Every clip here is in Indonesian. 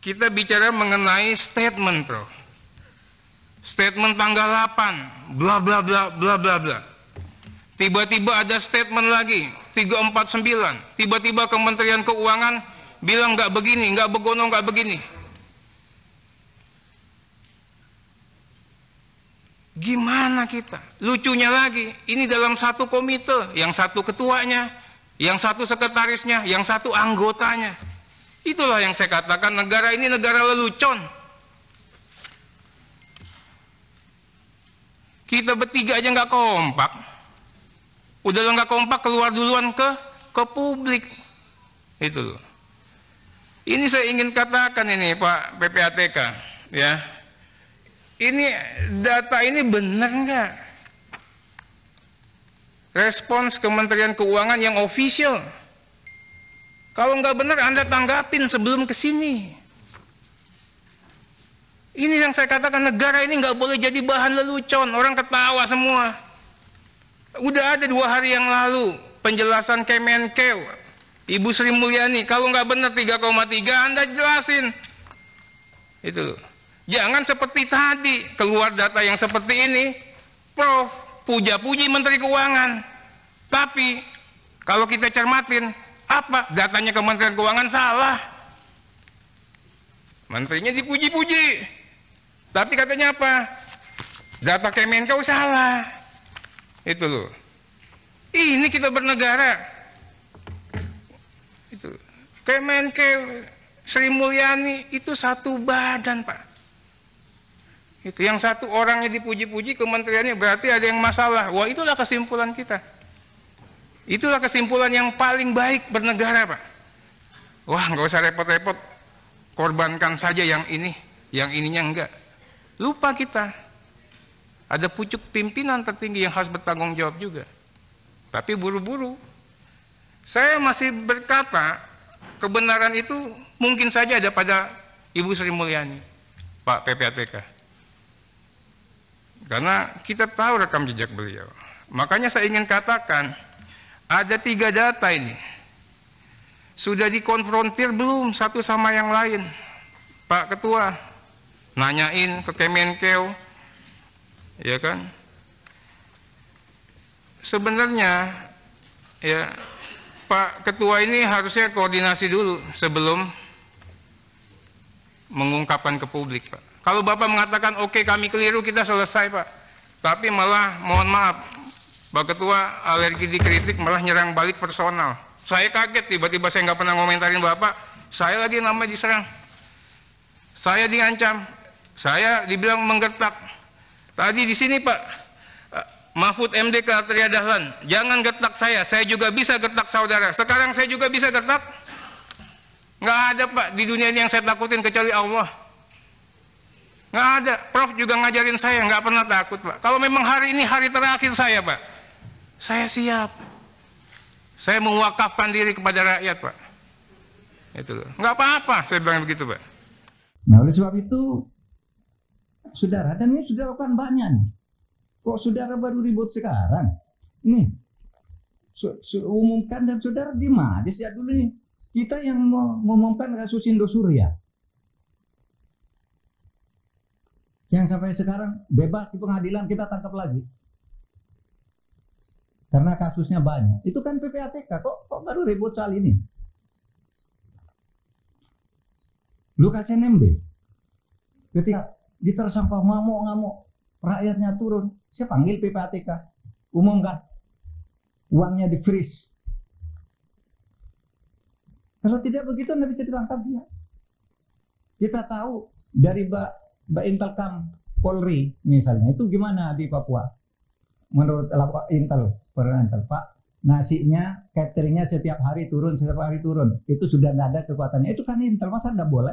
kita bicara mengenai statement, Bro. Statement tanggal 8, bla bla bla bla bla bla. Tiba-tiba ada statement lagi, 349. Tiba-tiba Kementerian Keuangan bilang nggak begini, nggak begono, nggak begini. Gimana kita? Lucunya lagi, ini dalam satu komite, yang satu ketuanya, yang satu sekretarisnya, yang satu anggotanya. Itulah yang saya katakan, negara ini negara lelucon. Kita bertiga aja nggak kompak. Udah nggak kompak, keluar duluan ke publik. Itu loh. Ini saya ingin katakan ini Pak PPATK, ya. Ini data ini benar nggak? Respons Kementerian Keuangan yang official. Kalau nggak benar Anda tanggapin sebelum ke sini. Ini yang saya katakan, negara ini nggak boleh jadi bahan lelucon. Orang ketawa semua. Udah ada 2 hari yang lalu penjelasan Kemenkeu, Ibu Sri Mulyani. Kalau nggak benar 3,3 Anda jelasin. Itu loh. Jangan seperti tadi, keluar data yang seperti ini, Prof, puja-puji Menteri Keuangan. Tapi, kalau kita cermatin, apa? Datanya Kementerian Keuangan salah. Menterinya dipuji-puji. Tapi katanya apa? Data Kemenkeu salah. Itu loh. Ini kita bernegara. Itu. Kemenkeu, Sri Mulyani, itu satu badan, Pak. Itu yang satu orangnya dipuji-puji, kementeriannya, berarti ada yang masalah. Wah, itulah kesimpulan kita. Itulah kesimpulan yang paling baik bernegara, Pak. Wah, nggak usah repot-repot, korbankan saja yang ini, yang ininya enggak. Lupa kita, ada pucuk pimpinan tertinggi yang harus bertanggung jawab juga. Tapi buru-buru. Saya masih berkata, kebenaran itu mungkin saja ada pada Ibu Sri Mulyani, Pak PPATK. Karena kita tahu rekam jejak beliau. Makanya saya ingin katakan, ada 3 data ini. Sudah dikonfrontir belum satu sama yang lain? Pak Ketua, nanyain ke Kemenkeu, ya kan? Sebenarnya, ya Pak Ketua ini harusnya koordinasi dulu sebelum mengungkapkan ke publik, Pak. Kalau Bapak mengatakan, oke, kami keliru, kita selesai, Pak. Tapi malah, mohon maaf, Pak Ketua alergi dikritik, malah nyerang balik personal. Saya kaget, tiba-tiba saya nggak pernah ngomentarin Bapak, saya lagi namanya diserang. Saya diancam, saya dibilang menggertak. Tadi di sini, Pak, Mahfud MD ke Atria Dahlan, jangan gertak saya juga bisa gertak saudara. Sekarang saya juga bisa gertak. Nggak ada, Pak, di dunia ini yang saya takutin kecuali Allah. Nggak ada. Prof juga ngajarin saya, nggak pernah takut, Pak. Kalau memang hari ini hari terakhir saya, Pak, saya siap. Saya mewakafkan diri kepada rakyat, Pak. Itu loh. Nggak apa-apa, saya bilang begitu, Pak. Nah, oleh sebab itu, saudara, dan ini sudah lakukan banyak nih. Kok saudara baru ribut sekarang? Nih, umumkan dan saudara di mana sejak dulu nih. Kita yang mengumumkan kasus Indosuria. Yang sampai sekarang bebas di pengadilan, kita tangkap lagi. Karena kasusnya banyak. Itu kan PPATK, kok baru ribut soal ini? Lukas NMB, ketika ditersangka ngamuk-ngamuk, rakyatnya turun, saya panggil PPATK, umumkan, uangnya di freeze. Kalau tidak begitu, nggak bisa ditangkap dia. Kita tahu dari Mbak Intelkam Polri misalnya, itu gimana di Papua? Menurut Intel, Pak, nasinya, cateringnya setiap hari turun, itu sudah nggak ada kekuatannya. Itu kan Intel, masa nggak boleh?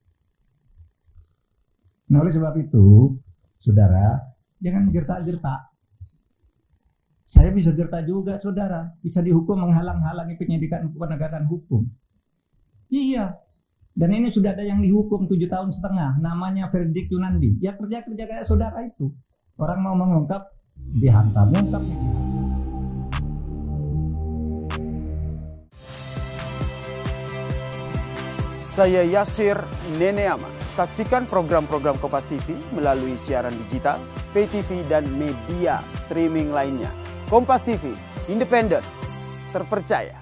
Nah, oleh sebab itu, saudara, jangan gertak-gertak. Saya bisa gertak juga, saudara, bisa dihukum menghalang-halangi penyidikan penegakan hukum. Iya. Dan ini sudah ada yang dihukum 7,5 tahun, namanya Verdik Yunandi. Ya kerja-kerja kayak saudara itu. Orang mau mengungkap, dihantam, mengungkap. Saya Yasir Neneama. Saksikan program-program Kompas TV melalui siaran digital, pay TV, dan media streaming lainnya. Kompas TV, independen, terpercaya.